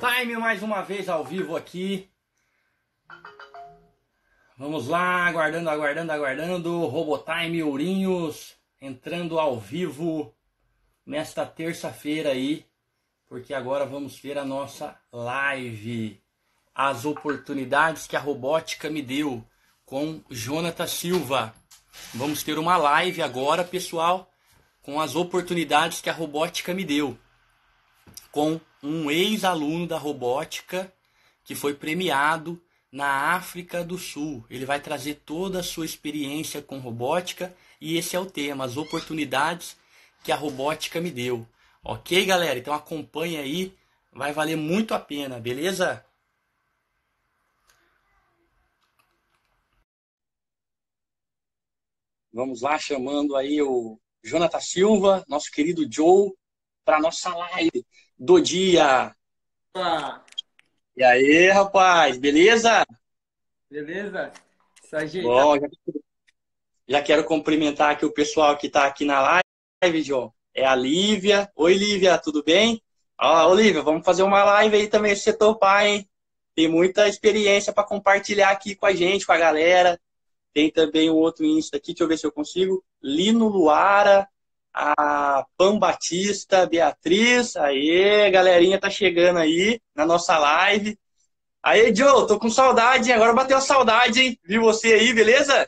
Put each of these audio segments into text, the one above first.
Robotime mais uma vez ao vivo aqui. Vamos lá, aguardando. Robotime Ourinhos entrando ao vivo nesta terça-feira aí, porque agora vamos ver a nossa live. As oportunidades que a robótica me deu com Jonathan Silva. Vamos ter uma live agora, pessoal, com as oportunidades que a robótica me deu. Com um ex-aluno da robótica que foi premiado na África do Sul. Ele vai trazer toda a sua experiência com robótica e esse é o tema, as oportunidades que a robótica me deu. Ok, galera? Então acompanha aí, vai valer muito a pena, beleza? Vamos lá, chamando aí o Jonathan Silva, nosso querido Joe, para nossa live do dia. Opa, E aí, rapaz, beleza? beleza? Só ajeitar. Bom, já quero cumprimentar aqui o pessoal que está aqui na live, João. É a Lívia. Oi, Lívia, tudo bem? Ó, Lívia, vamos fazer uma live aí também, se você topar, hein? Tem muita experiência para compartilhar aqui com a gente, com a galera. Tem também um outro Insta aqui, deixa eu ver se eu consigo. Lino Luara, a Pam Batista, Beatriz. Aê, galerinha tá chegando aí na nossa live. Aê, Joe, tô com saudade, hein? Agora bateu a saudade, hein? Vi você aí, beleza?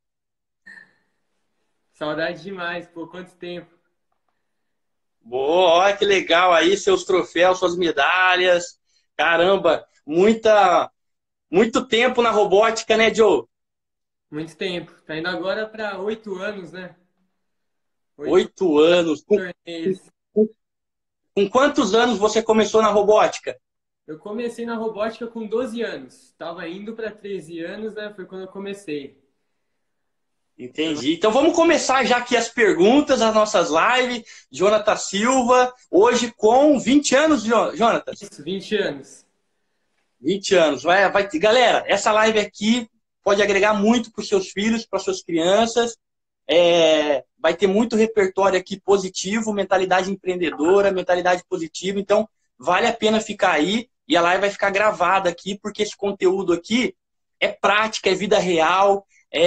Saudade demais, pô, quanto tempo. Boa, olha que legal aí, seus troféus, suas medalhas. Caramba, muito tempo na robótica, né, Joe? Muito tempo. Tá indo agora para 8 anos, né? 8 8 anos. torneios. Com quantos anos você começou na robótica? Eu comecei na robótica com 12 anos. Tava indo para 13 anos, né? Foi quando eu comecei. Entendi. Então vamos começar já aqui as perguntas, as nossas lives. Jonathan Silva, hoje com 20 anos, Jonathan. Isso, 20 anos. 20 anos. Galera, essa live aqui pode agregar muito para os seus filhos, para suas crianças. Vai ter muito repertório aqui positivo, mentalidade empreendedora, mentalidade positiva. Então, vale a pena ficar aí e a live vai ficar gravada aqui, porque esse conteúdo aqui é prática, é vida real,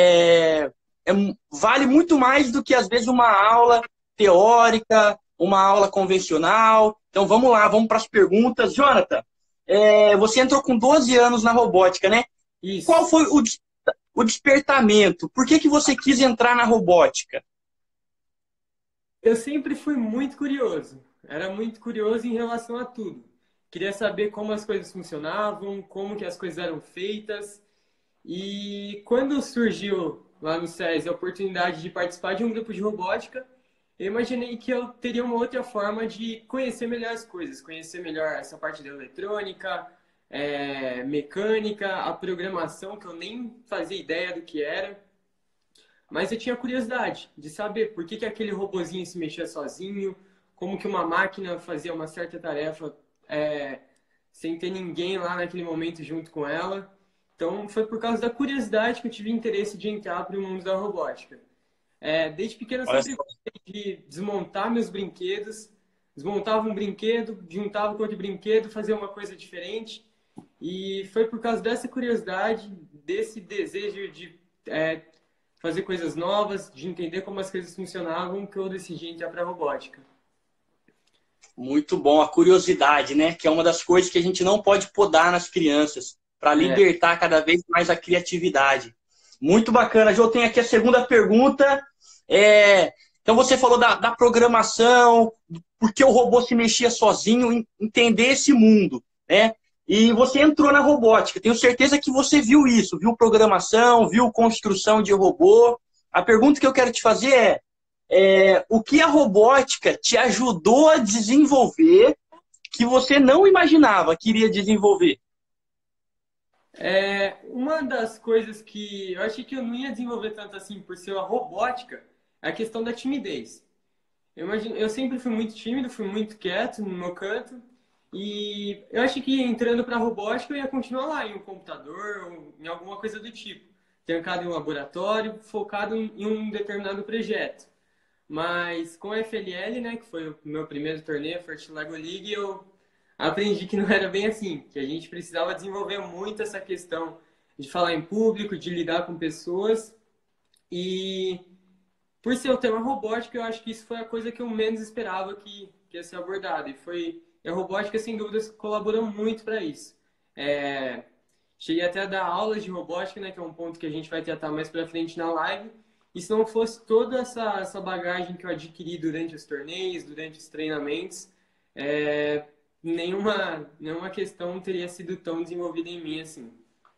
vale muito mais do que, às vezes, uma aula teórica, uma aula convencional. Então, vamos lá, vamos para as perguntas. Jonathan, você entrou com 12 anos na robótica, né? Qual Isso. foi o despertamento? Por que você quis entrar na robótica? Eu sempre fui muito curioso. Era muito curioso em relação a tudo. Queria saber como as coisas funcionavam, como que as coisas eram feitas. E quando surgiu lá no SESI a oportunidade de participar de um grupo de robótica, eu imaginei que eu teria uma outra forma de conhecer melhor as coisas, conhecer melhor essa parte da eletrônica, mecânica, a programação, que eu nem fazia ideia do que era. Mas eu tinha curiosidade de saber por que que aquele robozinho se mexia sozinho, como que uma máquina fazia uma certa tarefa sem ter ninguém lá naquele momento junto com ela. Então, foi por causa da curiosidade que eu tive interesse de entrar para o mundo da robótica. Desde pequeno eu Olha sempre só. gostei de desmontar meus brinquedos. Desmontava um brinquedo, juntava com outro brinquedo, fazia uma coisa diferente. E foi por causa dessa curiosidade, desse desejo de fazer coisas novas, de entender como as coisas funcionavam, que eu decidi entrar para a robótica. Muito bom, a curiosidade, né? Que é uma das coisas que a gente não pode podar nas crianças, para É, libertar cada vez mais a criatividade. Muito bacana. Jô, tem aqui a segunda pergunta. Então você falou da programação, por que o robô se mexia sozinho, entender esse mundo, né? E você entrou na robótica. Tenho certeza que você viu isso, viu programação, viu construção de robô. A pergunta que eu quero te fazer o que a robótica te ajudou a desenvolver que você não imaginava que iria desenvolver? uma das coisas que eu achei que eu não ia desenvolver tanto assim por ser a robótica é a questão da timidez. Eu sempre fui muito tímido, fui muito quieto no meu canto. E eu achei que entrando para a robótica eu ia continuar lá em um computador ou em alguma coisa do tipo. Trancado em um laboratório, focado em um determinado projeto. Mas com a FLL, né, que foi o meu primeiro torneio, a First Lego League, eu aprendi que não era bem assim, que a gente precisava desenvolver muito essa questão de falar em público, de lidar com pessoas. E por ser o tema robótica, eu acho que isso foi a coisa que eu menos esperava que ia ser abordada. E a robótica, sem dúvidas, colaborou muito para isso. É, cheguei até a dar aulas de robótica, né, que é um ponto que a gente vai tratar mais para frente na live. E se não fosse toda essa bagagem que eu adquiri durante os torneios, durante os treinamentos, é, nenhuma questão teria sido tão desenvolvida em mim assim.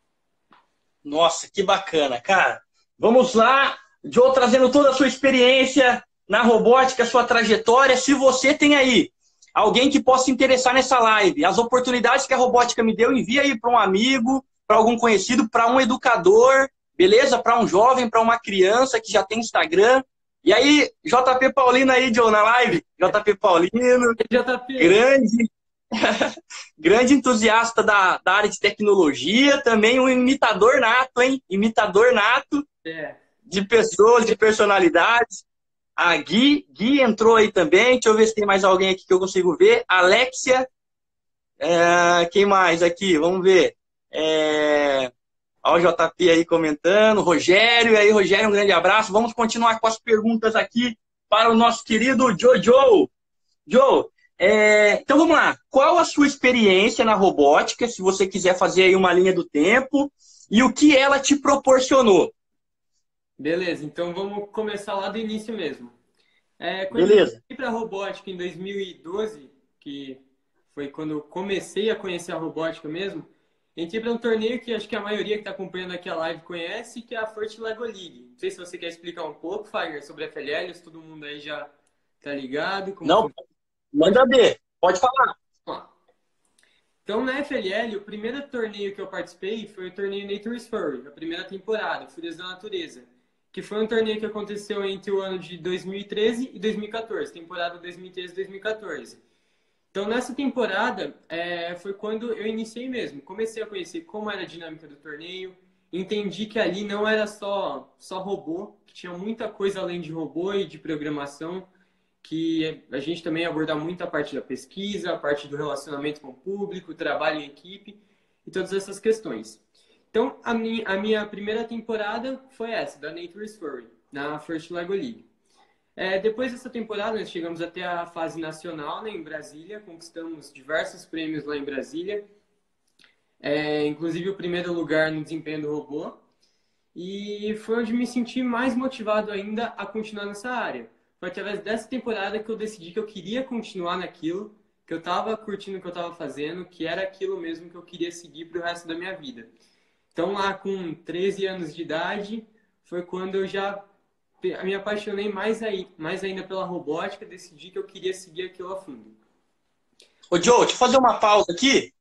Nossa, que bacana, cara. Vamos lá, Joe, trazendo toda a sua experiência na robótica, sua trajetória. Se você tem aí alguém que possa se interessar nessa live, as oportunidades que a robótica me deu, envia aí para um amigo, para algum conhecido, para um educador, beleza? Para um jovem, para uma criança que já tem Instagram. E aí, JP Paulino aí, Joe, na live. JP Paulino, JP, grande grande entusiasta da área de tecnologia, também um imitador nato, hein? Imitador nato é, de pessoas, de personalidades. A Gui entrou aí também. Deixa eu ver se tem mais alguém aqui que eu consigo ver. Alexia, quem mais aqui? Vamos ver. Olha o JP aí comentando. Rogério, e aí, Rogério, um grande abraço. Vamos continuar com as perguntas aqui para o nosso querido Joe. Joe, então vamos lá. Qual a sua experiência na robótica, se você quiser fazer aí uma linha do tempo, e o que ela te proporcionou? beleza, então vamos começar lá do início mesmo. Quando eu Beleza. fui para a robótica em 2012, que foi quando eu comecei a conhecer a robótica mesmo, entrei para um torneio que acho que a maioria que está acompanhando aqui a live conhece, que é a Forte Lego League. Não sei se você quer explicar um pouco, Fagner, sobre a FLL, se todo mundo aí já tá ligado, como Não, funciona. Pode manda ver. Pode falar. falar. Então, na FLL, o primeiro torneio que eu participei foi o torneio Nature's Furry, a primeira temporada, Fúrias da Natureza, que foi um torneio que aconteceu entre o ano de 2013 e 2014, temporada 2013-2014. Então, nessa temporada, foi quando eu iniciei mesmo. Comecei a conhecer como era a dinâmica do torneio, entendi que ali não era só robô, que tinha muita coisa além de robô e de programação, que a gente também aborda muito a parte da pesquisa, a parte do relacionamento com o público, trabalho em equipe e todas essas questões. Então, a minha primeira temporada foi essa, da Nature's Furry, na First Lego League. Depois dessa temporada, nós chegamos até a fase nacional, né, em Brasília, conquistamos diversos prêmios lá em Brasília, inclusive o primeiro lugar no desempenho do robô, e foi onde me senti mais motivado ainda a continuar nessa área. Foi através dessa temporada que eu decidi que eu queria continuar naquilo, que eu estava curtindo o que eu estava fazendo, que era aquilo mesmo que eu queria seguir para o resto da minha vida. Então, lá com 13 anos de idade, foi quando eu já me apaixonei mais ainda pela robótica, decidi que eu queria seguir aquilo a fundo. Ô, Joe, deixa eu fazer uma pausa aqui.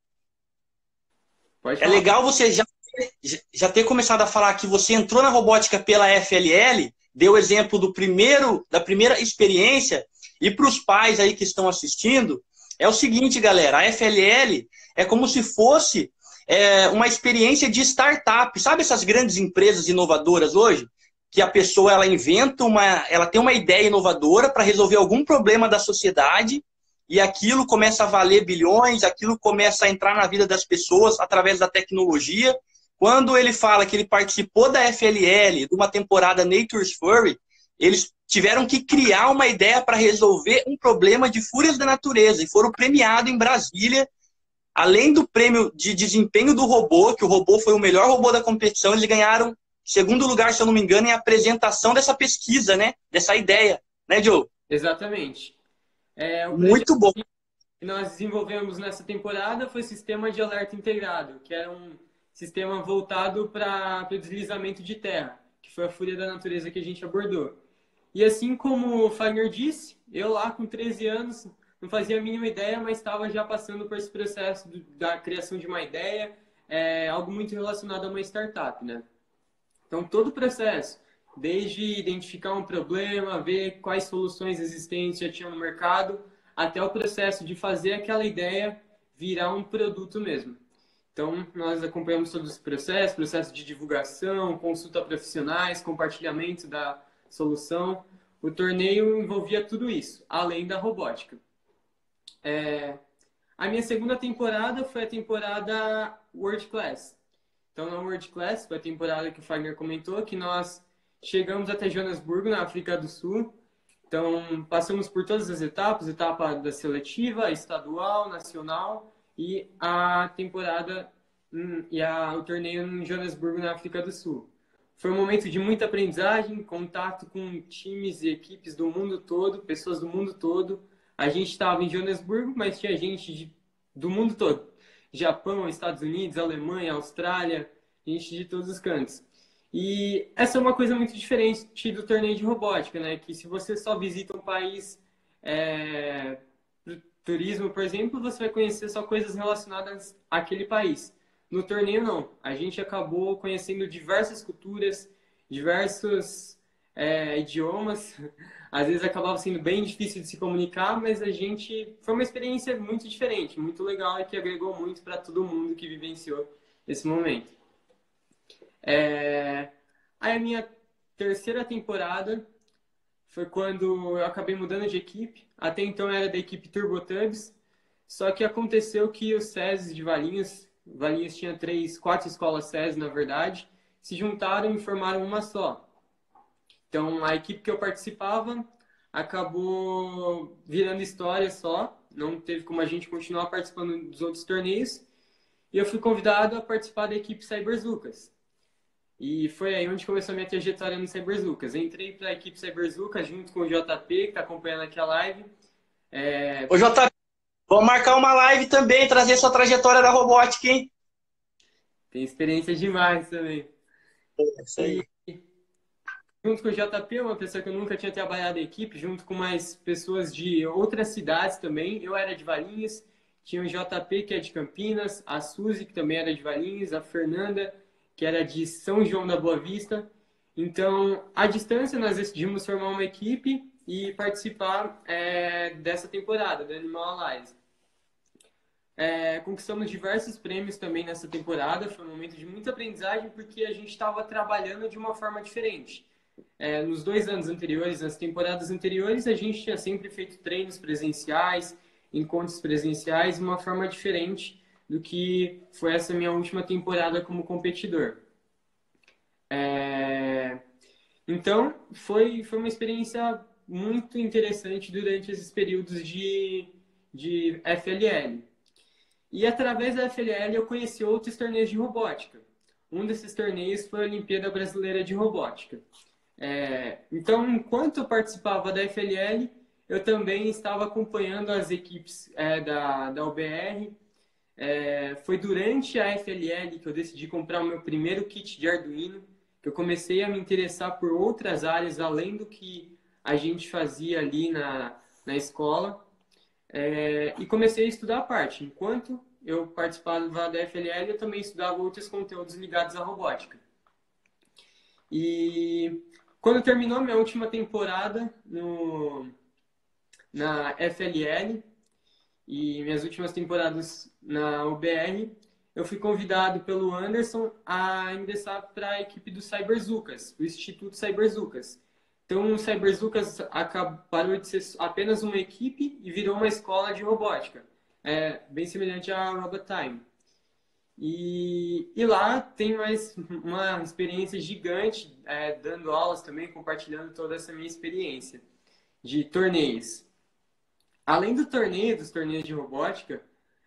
Pode É falar. legal você já ter começado a falar que você entrou na robótica pela FLL, deu exemplo da primeira experiência, e para os pais aí que estão assistindo, é o seguinte, galera, a FLL é como se fosse uma experiência de startup. Sabe essas grandes empresas inovadoras hoje? Que a pessoa ela tem uma ideia inovadora para resolver algum problema da sociedade, e aquilo começa a valer bilhões, aquilo começa a entrar na vida das pessoas através da tecnologia. Quando ele fala que ele participou da FLL, de uma temporada Nature's Furry, eles tiveram que criar uma ideia para resolver um problema de fúrias da natureza e foram premiados em Brasília. Além do prêmio de desempenho do robô, que o robô foi o melhor robô da competição, eles ganharam segundo lugar, se eu não me engano, em apresentação dessa pesquisa, né? Dessa ideia, né, Joe? Exatamente. O projeto Muito bom. que nós desenvolvemos nessa temporada foi o Sistema de Alerta Integrado, que era um sistema voltado para o deslizamento de terra, que foi a fúria da natureza que a gente abordou. E assim como o Fagner disse, eu lá com 13 anos não fazia a mínima ideia, mas estava já passando por esse processo da criação de uma ideia, algo muito relacionado a uma startup, né? Então, todo o processo, desde identificar um problema, ver quais soluções existentes já tinham no mercado, até o processo de fazer aquela ideia virar um produto mesmo. Então, nós acompanhamos todo esse processo de divulgação, consulta a profissionais, compartilhamento da solução. O torneio envolvia tudo isso, além da robótica. A minha segunda temporada foi a temporada World Class. Então, na World Class, foi a temporada que o Fagner comentou, que nós chegamos até Joanesburgo, na África do Sul. Então, passamos por todas as etapas, etapa da seletiva, estadual, nacional e a temporada o torneio em Joanesburgo, na África do Sul. Foi um momento de muita aprendizagem, contato com times e equipes do mundo todo, pessoas do mundo todo. A gente estava em Joanesburgo, mas tinha gente do mundo todo. Japão, Estados Unidos, Alemanha, Austrália, gente de todos os cantos. E essa é uma coisa muito diferente do torneio de robótica, né? Que se você só visita um país turismo, por exemplo, você vai conhecer só coisas relacionadas àquele país. No torneio, não. A gente acabou conhecendo diversas culturas, diversos idiomas. Às vezes acabava sendo bem difícil de se comunicar, mas a gente... Foi uma experiência muito diferente, muito legal e que agregou muito para todo mundo que vivenciou esse momento. Aí a minha terceira temporada foi quando eu acabei mudando de equipe. Até então era da equipe Turbotubs, só que aconteceu que os SESI de Valinhos tinha 4 escolas SESI, na verdade, se juntaram e formaram uma só. Então, a equipe que eu participava acabou virando história só, não teve como a gente continuar participando dos outros torneios, e eu fui convidado a participar da equipe Cyberzucas. E foi aí onde começou a minha trajetória no Cyberzucas. Entrei para a equipe Cyberzucas junto com o JP, que está acompanhando aqui a live. Ô, JP, vamos marcar uma live também, trazer sua trajetória da robótica, hein? Tem experiência demais também. É isso aí. Junto com o JP, uma pessoa que eu nunca tinha trabalhado em equipe, junto com mais pessoas de outras cidades também. Eu era de Valinhos, tinha o JP, que é de Campinas, a Suzy, que também era de Valinhos, a Fernanda, que era de São João da Boa Vista. Então, à distância, nós decidimos formar uma equipe e participar dessa temporada, do Animal Allies. Conquistamos diversos prêmios também nessa temporada. Foi um momento de muita aprendizagem, porque a gente estava trabalhando de uma forma diferente. Nos 2 anos anteriores, nas temporadas anteriores, a gente tinha sempre feito treinos presenciais, encontros presenciais, de uma forma diferente do que foi essa minha última temporada como competidor. Então, foi uma experiência muito interessante durante esses períodos de FLL. E através da FLL eu conheci outros torneios de robótica. Um desses torneios foi a Olimpíada Brasileira de Robótica. Então, enquanto eu participava da FLL, eu também estava acompanhando as equipes da UBR. Foi durante a FLL que eu decidi comprar o meu primeiro kit de Arduino, que eu comecei a me interessar por outras áreas, além do que a gente fazia ali na escola. E comecei a estudar a parte. Enquanto eu participava da FLL, eu também estudava outros conteúdos ligados à robótica. E quando terminou minha última temporada na FLL e minhas últimas temporadas na UBR, eu fui convidado pelo Anderson a ingressar para a equipe do Cyberzucas, o Instituto Cyberzucas. Então, o Cyberzucas parou de ser apenas uma equipe e virou uma escola de robótica, bem semelhante à Robotime. E lá tem mais uma experiência gigante, dando aulas também, compartilhando toda essa minha experiência de torneios. Além dos torneios de robótica,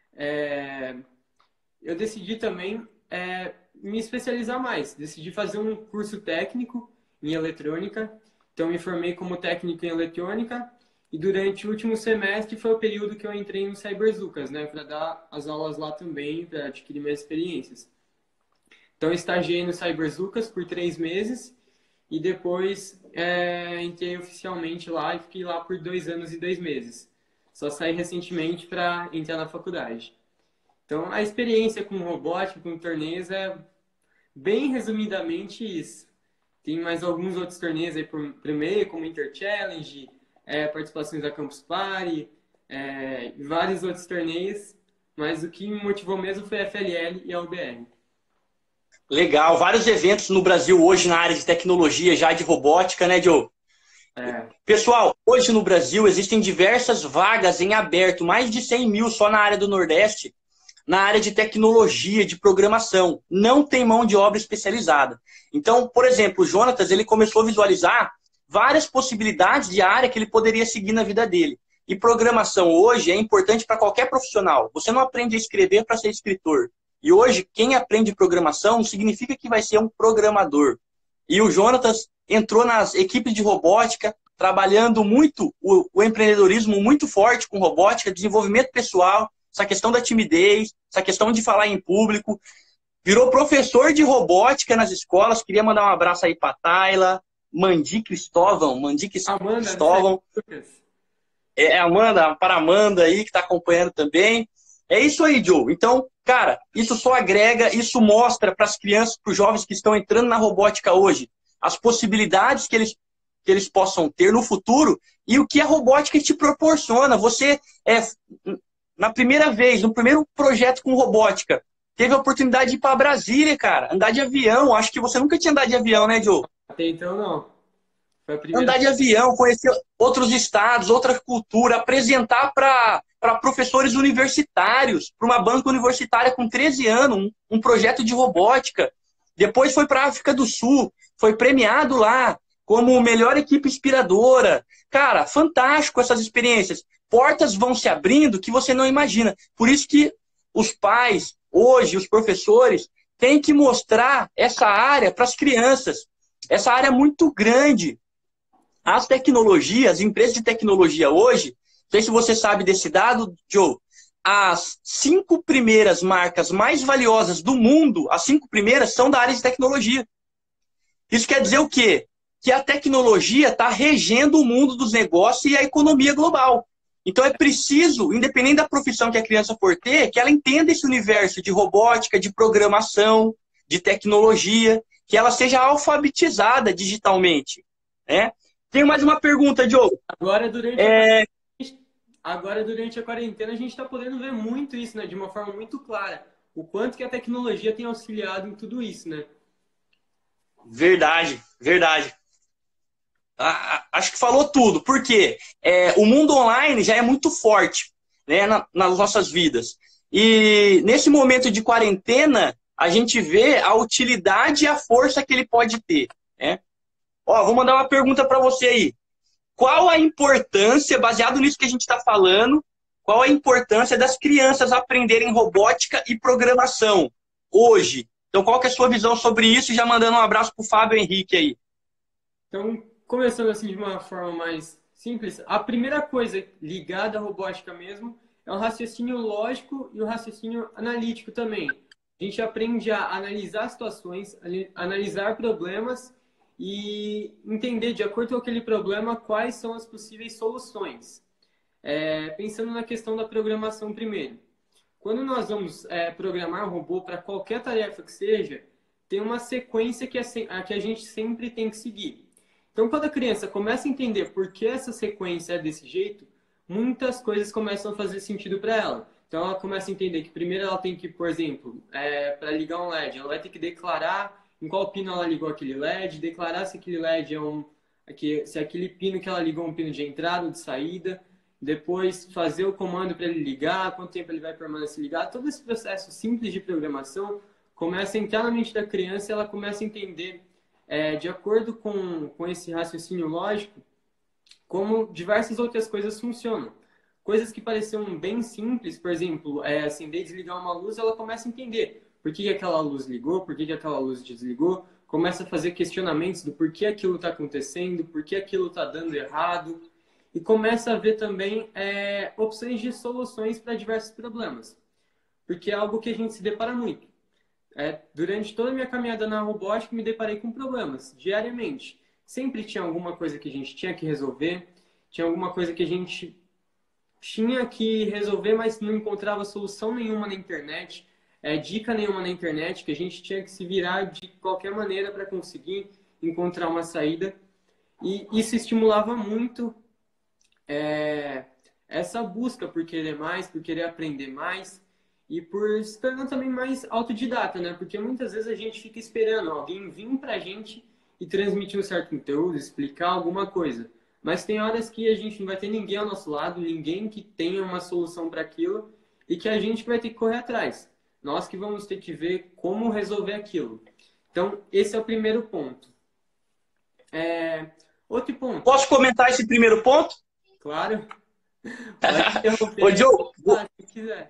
eu decidi também me especializar mais. Decidi fazer um curso técnico em eletrônica. Então, me formei como técnico em eletrônica. E durante o último semestre foi o período que eu entrei no Cyberzucas, né? Para dar as aulas lá também, para adquirir mais experiências. Então, eu estagiei no Cyberzucas por 3 meses. E depois entrei oficialmente lá e fiquei lá por 2 anos e 2 meses. Só saí recentemente para entrar na faculdade. Então, a experiência com robótica, com torneios, é bem resumidamente isso. Tem mais alguns outros torneios aí por meio, como Inter Challenge, participações da Campus Party, vários outros torneios, mas o que me motivou mesmo foi a FLL e a UBR. Legal, vários eventos no Brasil hoje na área de tecnologia, já de robótica, né, Joe? É. Pessoal, hoje no Brasil existem diversas vagas em aberto, mais de 100 mil só na área do Nordeste, na área de tecnologia, de programação. Não tem mão de obra especializada. Então, por exemplo, o Jonatas, ele começou a visualizar várias possibilidades de área que ele poderia seguir na vida dele. E programação hoje é importante para qualquer profissional. Você não aprende a escrever para ser escritor. E hoje, quem aprende programação significa que vai ser um programador. E o Jonatas entrou nas equipes de robótica, trabalhando muito o empreendedorismo muito forte com robótica, desenvolvimento pessoal, essa questão da timidez, essa questão de falar em público. Virou professor de robótica nas escolas. Queria mandar um abraço aí para Tayla, Mandi Cristóvão. Amanda. É a Amanda, para a Amanda aí, que está acompanhando também. É isso aí, Joe. Então, cara, isso só agrega, isso mostra para as crianças, para os jovens que estão entrando na robótica hoje, as possibilidades que eles possam ter no futuro e o que a robótica te proporciona. Você, na primeira vez, no primeiro projeto com robótica, teve a oportunidade de ir para Brasília, cara, andar de avião. Acho que você nunca tinha andado de avião, né, Joe? Até então, não. Foi a primeira Andar de avião, conhecer outros estados, outra cultura, apresentar para professores universitários, para uma banca universitária com 13 anos, um projeto de robótica. Depois foi para a África do Sul, foi premiado lá como melhor equipe inspiradora. Cara, fantástico essas experiências. Portas vão se abrindo que você não imagina. Por isso que os pais, hoje, os professores, têm que mostrar essa área para as crianças. Essa área é muito grande. As tecnologias, as empresas de tecnologia hoje, não sei se você sabe desse dado, Joe, as 5 primeiras marcas mais valiosas do mundo, as 5 primeiras são da área de tecnologia. Isso quer dizer o quê? Que a tecnologia está regendo o mundo dos negócios e a economia global. Então é preciso, independente da profissão que a criança for ter, que ela entenda esse universo de robótica, de programação, de tecnologia, que ela seja alfabetizada digitalmente, né? Tem mais uma pergunta, Diogo. Agora, durante a quarentena, a gente está podendo ver muito isso, né? De uma forma muito clara. O quanto que a tecnologia tem auxiliado em tudo isso, né? Verdade. Acho que falou tudo. Por quê? O mundo online já é muito forte, né, nas nossas vidas. E nesse momento de quarentena, a gente vê a utilidade e a força que ele pode ter, né? Ó, vou mandar uma pergunta para você aí. Qual a importância, baseado nisso que a gente está falando, qual a importância das crianças aprenderem robótica e programação hoje? Então, qual que é a sua visão sobre isso? Já mandando um abraço para o Fábio Henrique aí. Então, começando assim de uma forma mais simples, a primeira coisa ligada à robótica mesmo é o raciocínio lógico e o raciocínio analítico também. A gente aprende a analisar situações, analisar problemas e entender, de acordo com aquele problema, quais são as possíveis soluções. Pensando na questão da programação primeiro. Quando nós vamos programar um robô para qualquer tarefa que seja, tem uma sequência que a gente sempre tem que seguir. Então, quando a criança começa a entender por que essa sequência é desse jeito, muitas coisas começam a fazer sentido para ela. Então, ela começa a entender que primeiro ela tem que, por exemplo, para ligar um LED, ela vai ter que declarar em qual pino ela ligou aquele LED, declarar se aquele LED se aquele pino que ela ligou é um pino de entrada ou de saída, depois fazer o comando para ele ligar, quanto tempo ele vai permanecer ligado. Todo esse processo simples de programação começa a entrar na mente da criança e ela começa a entender, de acordo com esse raciocínio lógico, como diversas outras coisas funcionam. Coisas que pareciam bem simples, por exemplo, acender e desligar uma luz, ela começa a entender por que aquela luz ligou, por que aquela luz desligou, começa a fazer questionamentos do porquê aquilo está acontecendo, por que aquilo está dando errado, e começa a ver também opções de soluções para diversos problemas, porque é algo que a gente se depara muito. Durante toda a minha caminhada na robótica, me deparei com problemas, diariamente. Sempre tinha alguma coisa que a gente tinha que resolver, tinha alguma coisa que a gente tinha que resolver, mas não encontrava solução nenhuma na internet, dica nenhuma na internet, que a gente tinha que se virar de qualquer maneira para conseguir encontrar uma saída. E isso estimulava muito essa busca por querer mais, por querer aprender mais e por se tornar também mais autodidata, né? Porque muitas vezes a gente fica esperando alguém vir pra gente e transmitir um certo conteúdo, explicar alguma coisa. mas tem horas que a gente não vai ter ninguém ao nosso lado, ninguém que tenha uma solução para aquilo e que a gente vai ter que correr atrás. Nós que vamos ter que ver como resolver aquilo. Então, esse é o primeiro ponto. Outro ponto. Posso comentar esse primeiro ponto? Claro. Pode interromper. Ô, Joe, Se quiser.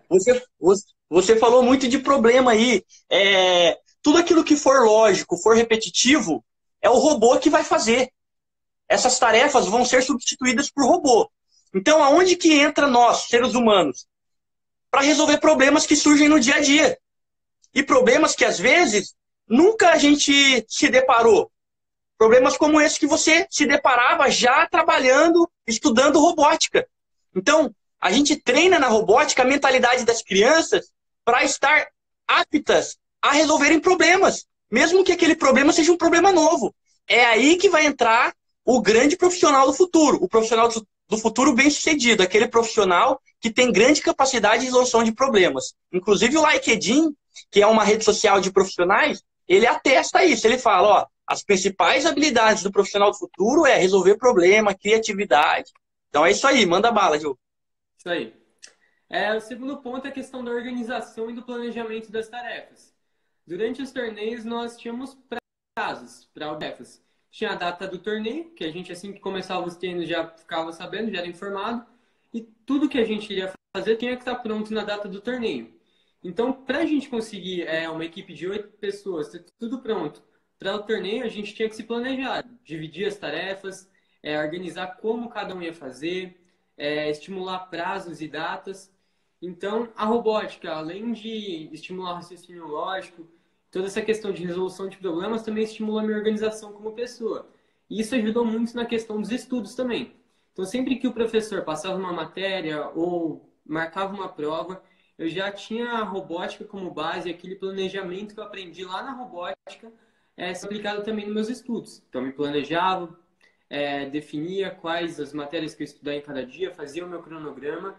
você falou muito de problema aí. Tudo aquilo que for lógico, for repetitivo, é o robô que vai fazer. Essas tarefas vão ser substituídas por robô. Então, aonde que entra nós, seres humanos? Para resolver problemas que surgem no dia a dia. E problemas que, às vezes, nunca a gente se deparou. Problemas como esse que você se deparava já trabalhando, estudando robótica. Então, a gente treina na robótica a mentalidade das crianças para estar aptas a resolverem problemas, mesmo que aquele problema seja um problema novo. É aí que vai entrar o grande profissional do futuro, o profissional do futuro bem-sucedido, aquele profissional que tem grande capacidade de resolução de problemas. Inclusive o LinkedIn, que é uma rede social de profissionais, ele atesta isso. Ele fala, ó, as principais habilidades do profissional do futuro é resolver problema, criatividade. Então é isso aí, manda bala, Diogo. Isso aí. O segundo ponto é a questão da organização e do planejamento das tarefas. Durante os torneios, nós tínhamos prazos para tarefas. Tinha a data do torneio, que a gente, assim que começava os treinos, já ficava sabendo, já era informado. E tudo que a gente iria fazer tinha que estar pronto na data do torneio. Então, para a gente conseguir uma equipe de 8 pessoas, ter tudo pronto para o torneio, a gente tinha que se planejar, dividir as tarefas, organizar como cada um ia fazer, estimular prazos e datas. Então, a robótica, além de estimular o raciocínio lógico, toda essa questão de resolução de problemas também estimula a minha organização como pessoa. E isso ajudou muito na questão dos estudos também. Então, sempre que o professor passava uma matéria ou marcava uma prova, eu já tinha a robótica como base, aquele planejamento que eu aprendi lá na robótica, aplicado também nos meus estudos. Então, eu me planejava, definia quais as matérias que eu estudava em cada dia, fazia o meu cronograma.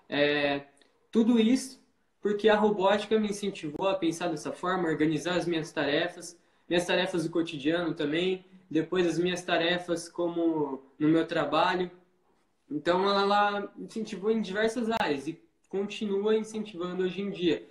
Tudo isso porque a robótica me incentivou a pensar dessa forma, organizar as minhas tarefas do cotidiano também, depois as minhas tarefas como no meu trabalho. Então, ela me incentivou em diversas áreas e continua incentivando hoje em dia,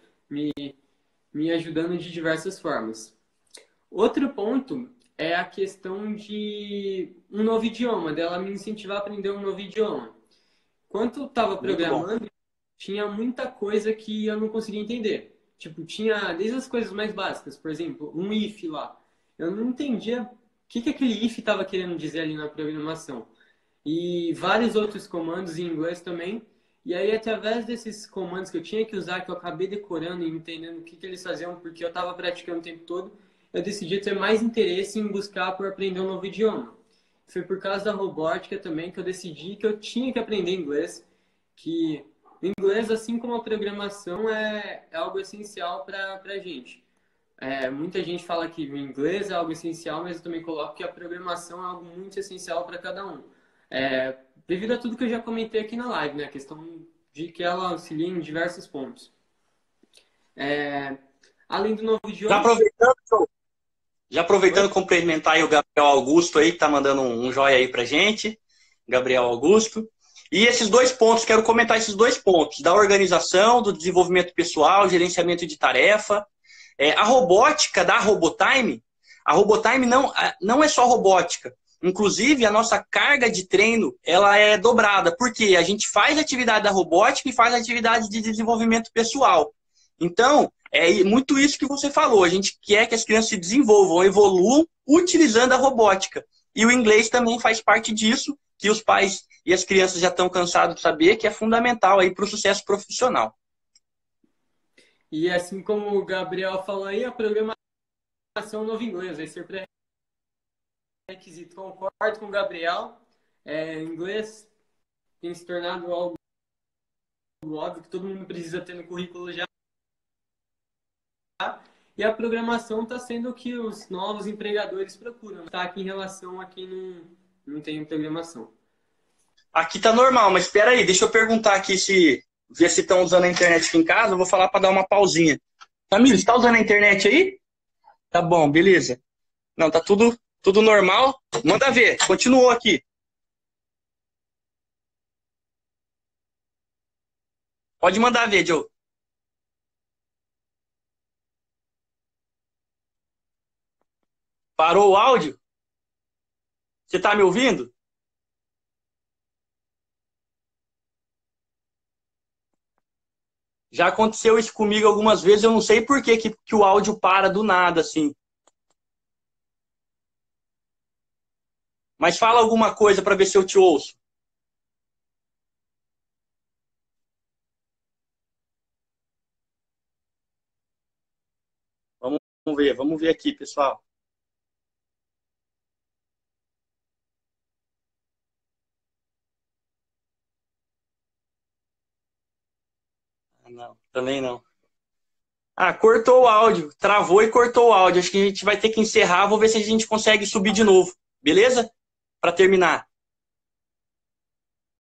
me ajudando de diversas formas. Outro ponto é a questão de um novo idioma, dela me incentivar a aprender um novo idioma. Enquanto eu estava programando, tinha muita coisa que eu não conseguia entender. Tipo, tinha desde as coisas mais básicas, por exemplo, um if lá. Eu não entendia o que aquele if estava querendo dizer ali na programação. E vários outros comandos em inglês também. E aí, através desses comandos que eu tinha que usar, que eu acabei decorando e entendendo o que eles faziam, porque eu estava praticando o tempo todo, eu decidi ter mais interesse em buscar por aprender um novo idioma. Foi por causa da robótica também que eu decidi que eu tinha que aprender inglês, que o inglês, assim como a programação, é algo essencial para a gente. Muita gente fala que o inglês é algo essencial, mas eu também coloco que a programação é algo muito essencial para cada um. Devido a tudo que eu já comentei aqui na live, né? A questão de que ela auxilia em diversos pontos. Além do novo idioma... Já aproveitando, cumprimentar aí o Gabriel Augusto aí, que tá mandando um joia aí pra gente. Gabriel Augusto. E esses 2 pontos, quero comentar esses 2 pontos, da organização, do desenvolvimento pessoal, gerenciamento de tarefa. A robótica da Robotime, a Robotime não é só robótica. Inclusive, a nossa carga de treino, ela é dobrada, porque a gente faz atividade da robótica e faz atividade de desenvolvimento pessoal. Então, é muito isso que você falou, a gente quer que as crianças se desenvolvam, evoluam utilizando a robótica. E o inglês também faz parte disso, que os pais e as crianças já estão cansados de saber, que é fundamental aí para o sucesso profissional. E assim como o Gabriel falou aí, a programação é um novo inglês, vai ser pré-requisito. Concordo com o Gabriel, inglês tem se tornado algo óbvio que todo mundo precisa ter no currículo já. E a programação está sendo o que os novos empregadores procuram. Está aqui em relação a quem não tem programação. Aqui tá normal, mas espera aí, deixa eu perguntar aqui ver se estão usando a internet aqui em casa. Eu vou falar para dar uma pausinha. Camilo, você está usando a internet aí? Tá bom, beleza. Não, tá tudo normal. Manda ver, continuou aqui. Pode mandar ver, Joe. Parou o áudio? Você está me ouvindo? Já aconteceu isso comigo algumas vezes, eu não sei por que o áudio para do nada, assim. Mas fala alguma coisa para ver se eu te ouço. Vamos ver aqui, pessoal. Não, também não. Ah, cortou o áudio. Travou e cortou o áudio. Acho que a gente vai ter que encerrar. Vou ver se a gente consegue subir de novo. Beleza? Para terminar.